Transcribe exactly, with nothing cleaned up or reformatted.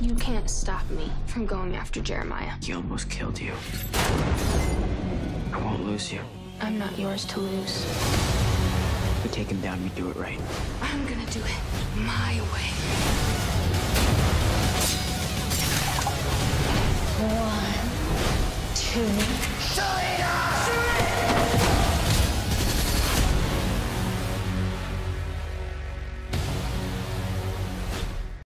You can't stop me from going after Jeremiah. He almost killed you. I won't lose you. I'm not yours to lose. We take him down, we do it right. I'm gonna do it my way.